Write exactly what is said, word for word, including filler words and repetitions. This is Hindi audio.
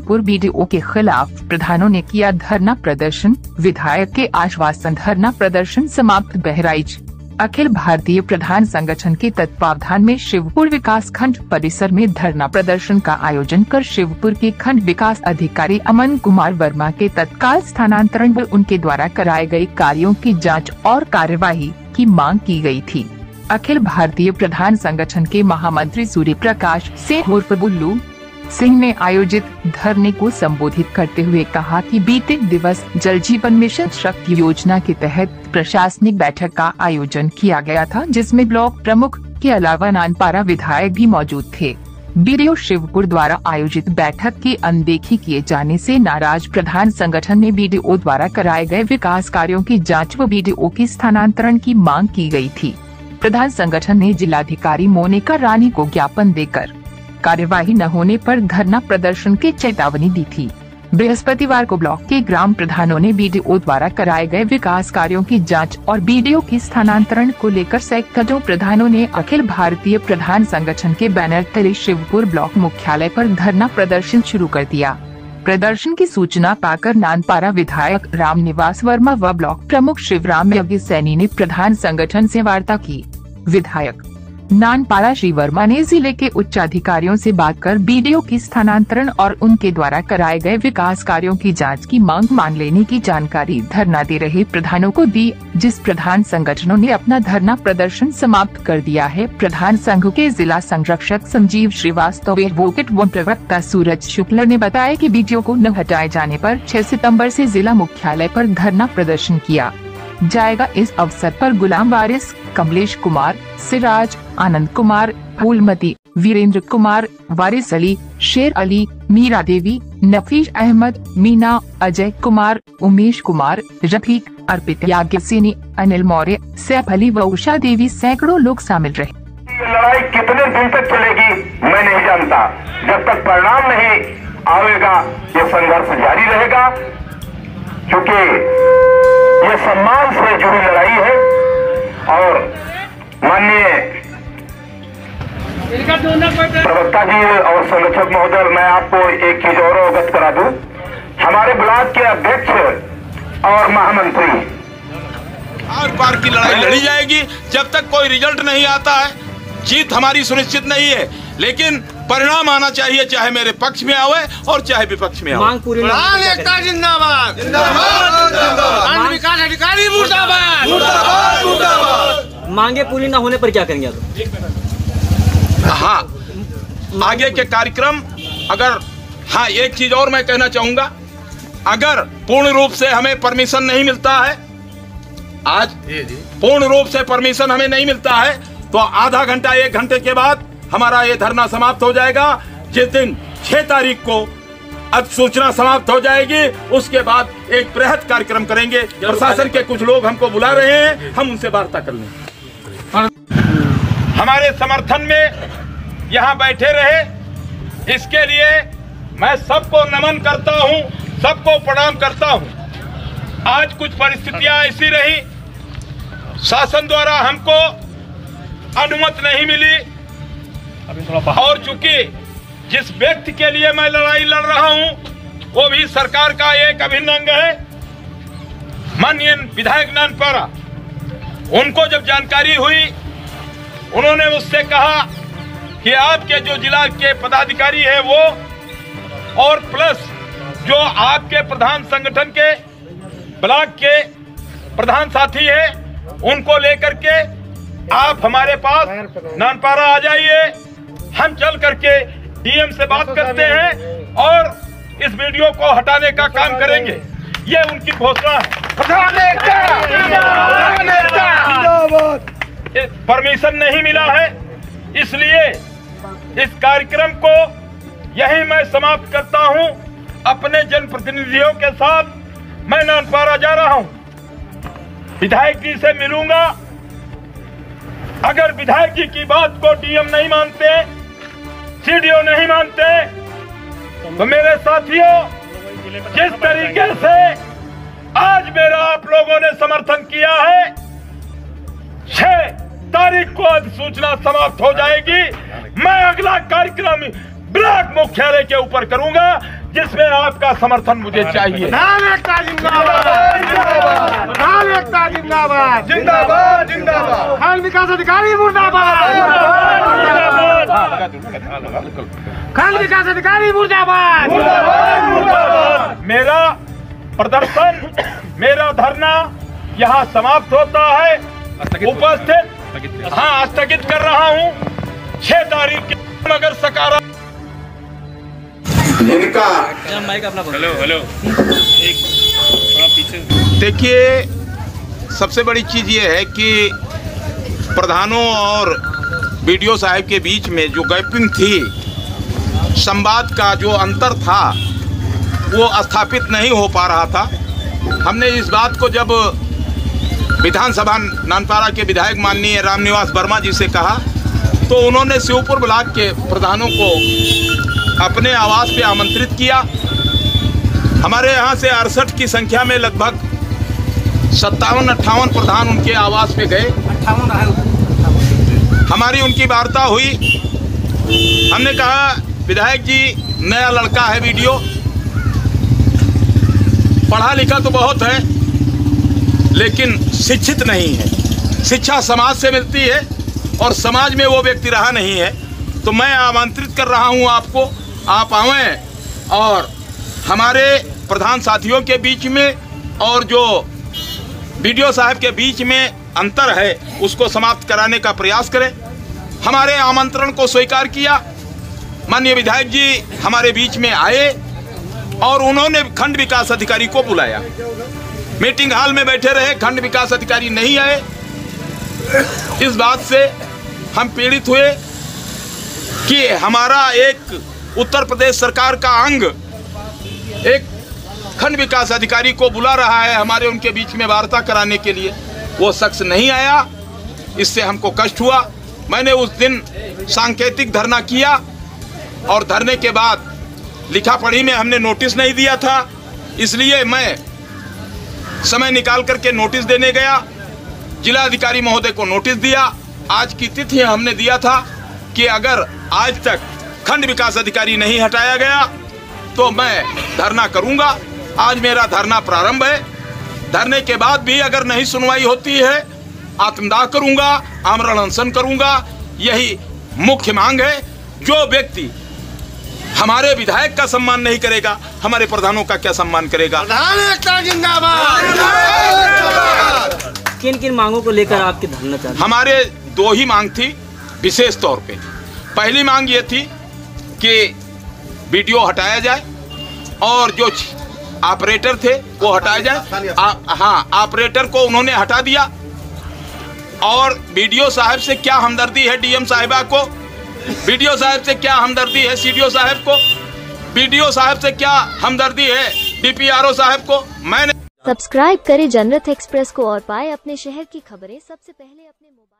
शिवपुर बीडीओ के खिलाफ प्रधानों ने किया धरना प्रदर्शन, विधायक के आश्वासन, धरना प्रदर्शन समाप्त। बहराइच अखिल भारतीय प्रधान संगठन के तत्वावधान में शिवपुर विकास खंड परिसर में धरना प्रदर्शन का आयोजन कर शिवपुर के खंड विकास अधिकारी अमन कुमार वर्मा के तत्काल स्थानांतरण व उनके द्वारा कराए गए कार्यों की जांच और कार्यवाही की मांग की गई थी। अखिल भारतीय प्रधान संगठन के महामंत्री सूर्य प्रकाश सिंह उर्फ बुल्लू सिंह ने आयोजित धरने को संबोधित करते हुए कहा कि बीते दिवस जल जीवन मिशन शक्ति योजना के तहत प्रशासनिक बैठक का आयोजन किया गया था, जिसमें ब्लॉक प्रमुख के अलावा नानपारा विधायक भी मौजूद थे। बीडीओ शिवपुर द्वारा आयोजित बैठक की अनदेखी किए जाने से नाराज प्रधान संगठन ने बीडीओ द्वारा कराए गए विकास कार्यों की जाँच व बीडीओ के स्थानांतरण की मांग की गयी थी। प्रधान संगठन ने जिलाधिकारी मोनिका रानी को ज्ञापन देकर कार्यवाही न होने पर धरना प्रदर्शन की चेतावनी दी थी। बृहस्पतिवार को ब्लॉक के ग्राम प्रधानों ने बीडीओ द्वारा कराए गए विकास कार्यों की जांच और बीडीओ के स्थानांतरण को लेकर सैकड़ों प्रधानों ने अखिल भारतीय प्रधान संगठन के बैनर तले शिवपुर ब्लॉक मुख्यालय पर धरना प्रदर्शन शुरू कर दिया। प्रदर्शन की सूचना पाकर नानपारा विधायक रामनिवास वर्मा व ब्लॉक प्रमुख शिवराम यज्ञ सैनी ने प्रधान संगठन से वार्ता की। विधायक नानपारा श्री वर्मा ने जिले के उच्च अधिकारियों से बात कर बीडीओ की स्थानांतरण और उनके द्वारा कराए गए विकास कार्यों की जांच की मांग मान लेने की जानकारी धरना दे रहे प्रधानों को दी, जिस प्रधान संगठनों ने अपना धरना प्रदर्शन समाप्त कर दिया है। प्रधान संघ के जिला संरक्षक संजीव श्रीवास्तव, एडवोकेट व प्रवक्ता सूरज शुक्ला ने बताया कि बीडीओ को न हटाए जाने पर छह सितम्बर से जिला मुख्यालय पर धरना प्रदर्शन किया जाएगा। इस अवसर पर गुलाम वारिस, कमलेश कुमार, सिराज, आनंद कुमार, फूलमती, वीरेंद्र कुमार, वारिस अली, शेर अली, मीरा देवी, नफीस अहमद, मीना, अजय कुमार, उमेश कुमार, रफीक, अर्पित याज्ञसेनी, अनिल मौर्य, सैफ अली व उषा देवी सैकड़ों लोग शामिल रहे। ये लड़ाई कितने दिन तक चलेगी मैं नहीं जानता। जब तक परिणाम नहीं आएगा ये संघर्ष जारी रहेगा, क्योंकि ये सम्मान से जुड़ी लड़ाई है। और माननीय प्रवक्ता जी और संरक्षक महोदय, मैं आपको एक चीज और अवगत करा दूं। हमारे ब्लॉक के अध्यक्ष और महामंत्री आर पार की लड़ाई लड़ी जाएगी। जब तक कोई रिजल्ट नहीं आता है, जीत हमारी सुनिश्चित नहीं है, लेकिन परिणाम आना चाहिए, चाहे मेरे पक्ष में आवे और चाहे विपक्ष में आवे। मांग पूरी एकता जिंदाबाद, जिंदाबाद, विकास अधिकारी मुर्दाबाद, मुर्दाबाद, मुर्दाबाद। मांगे पूरी न होने पर क्या करेंगे आप? हाँ, आगे के कार्यक्रम अगर, हाँ एक चीज और मैं कहना चाहूंगा, अगर पूर्ण रूप से हमें परमिशन नहीं मिलता है, आज पूर्ण रूप से परमिशन हमें नहीं मिलता है, तो आधा घंटा एक घंटे के बाद हमारा ये धरना समाप्त हो जाएगा। जिस दिन छह तारीख को अधिसूचना समाप्त हो जाएगी, उसके बाद एक बृहद कार्यक्रम करेंगे। प्रशासन के कुछ लोग हमको बुला रहे हैं, हम उनसे वार्ता कर लेंगे। हमारे समर्थन में यहाँ बैठे रहे, इसके लिए मैं सबको नमन करता हूँ, सबको प्रणाम करता हूँ। आज कुछ परिस्थितियां ऐसी रही, शासन द्वारा हमको अनुमति नहीं मिली, और चूंकि जिस व्यक्ति के लिए मैं लड़ाई लड़ रहा हूं वो भी सरकार का एक अभिन्न अंग है, माननीय विधायक नानपारा। उनको जब जानकारी हुई, उन्होंने मुझसे कहा कि आपके जो जिला के पदाधिकारी है वो, और प्लस जो आपके प्रधान संगठन के ब्लॉक के प्रधान साथी है, उनको लेकर के आप हमारे पास नानपारा आ जाइए। हम चल करके डीएम से बात करते हैं और इस वीडियो को हटाने का काम करेंगे। ये उनकी घोषणा है। परमिशन नहीं मिला है, इसलिए इस कार्यक्रम को यही मैं समाप्त करता हूं। अपने जनप्रतिनिधियों के साथ मैं नानपारा जा रहा हूं, विधायक जी से मिलूंगा। अगर विधायक जी की बात को डीएम नहीं मानते, सीडीओ नहीं मानते, तो मेरे साथियों, जिस तरीके से आज मेरा आप लोगों ने समर्थन किया है, छह तारीख को अधिसूचना समाप्त हो जाएगी। मैं अगला कार्यक्रम ब्लॉक मुख्यालय के ऊपर करूंगा, जिसमें आपका समर्थन मुझे चाहिए। किसान एकता जिंदाबाद, किसान एकता जिंदाबाद, जिंदाबाद जिंदाबाद। खंड विकास अधिकारी मुर्दाबाद, खंड विकास अधिकारी मुर्दाबाद। मेरा प्रदर्शन, मेरा धरना यहाँ समाप्त होता है। उपस्थित हाँ स्थगित कर रहा हूँ छह तारीख के अगर सकारात्मक इनका हेलो हेलो एक थोड़ा पीछे देखिए, सबसे बड़ी चीज़ ये है कि प्रधानों और बीडीओ साहब के बीच में जो गैपिंग थी, संवाद का जो अंतर था, वो स्थापित नहीं हो पा रहा था। हमने इस बात को जब विधानसभा नानपारा के विधायक माननीय रामनिवास वर्मा जी से कहा, तो उन्होंने शिवपुर ब्लॉक के प्रधानों को अपने आवास पे आमंत्रित किया। हमारे यहाँ से अड़सठ की संख्या में लगभग सत्तावन अट्ठावन प्रधान उनके आवास पे गए। हमारी उनकी वार्ता हुई। हमने कहा, विधायक जी नया लड़का है, वीडियो पढ़ा लिखा तो बहुत है लेकिन शिक्षित नहीं है। शिक्षा समाज से मिलती है और समाज में वो व्यक्ति रहा नहीं है। तो मैं आमंत्रित कर रहा हूँ आपको, आप आवें और हमारे प्रधान साथियों के बीच में और जो बीडीओ साहब के बीच में अंतर है उसको समाप्त कराने का प्रयास करें। हमारे आमंत्रण को स्वीकार किया। माननीय विधायक जी हमारे बीच में आए और उन्होंने खंड विकास अधिकारी को बुलाया। मीटिंग हॉल में बैठे रहे, खंड विकास अधिकारी नहीं आए। इस बात से हम पीड़ित हुए कि हमारा एक उत्तर प्रदेश सरकार का अंग एक खंड विकास अधिकारी को बुला रहा है हमारे उनके बीच में वार्ता कराने के लिए, वो शख्स नहीं आया। इससे हमको कष्ट हुआ। मैंने उस दिन सांकेतिक धरना किया और धरने के बाद लिखा पढ़ी में हमने नोटिस नहीं दिया था, इसलिए मैं समय निकाल करके नोटिस देने गया। जिला अधिकारी महोदय को नोटिस दिया। आज की तिथि हमने दिया था कि अगर आज तक खंड विकास अधिकारी नहीं हटाया गया तो मैं धरना करूंगा। आज मेरा धरना प्रारंभ है। धरने के बाद भी अगर नहीं सुनवाई होती है, आत्मदाह करूंगा, आमरण अनशन करूंगा। यही मुख्य मांग है। जो व्यक्ति हमारे विधायक का सम्मान नहीं करेगा, हमारे प्रधानों का क्या सम्मान करेगा? किन किन मांगों को लेकर आपके धरना चाहते हैं? हमारे दो ही मांग थी विशेष तौर पे। पहली मांग ये थी कि वीडियो हटाया जाए और जो ऑपरेटर थे वो हटाया जाए। आ, हाँ, ऑपरेटर को उन्होंने हटा दिया। और बीडीओ साहब से क्या हमदर्दी है डीएम साहिबा को, बीडीओ साहब से क्या हमदर्दी है सीडीओ साहब को, बीडीओ साहब से क्या हमदर्दी है डीपीआरओ साहब को। मैंने सब्सक्राइब करें जनरत एक्सप्रेस को और पाए अपने शहर की खबरें सबसे पहले अपने मोबाइल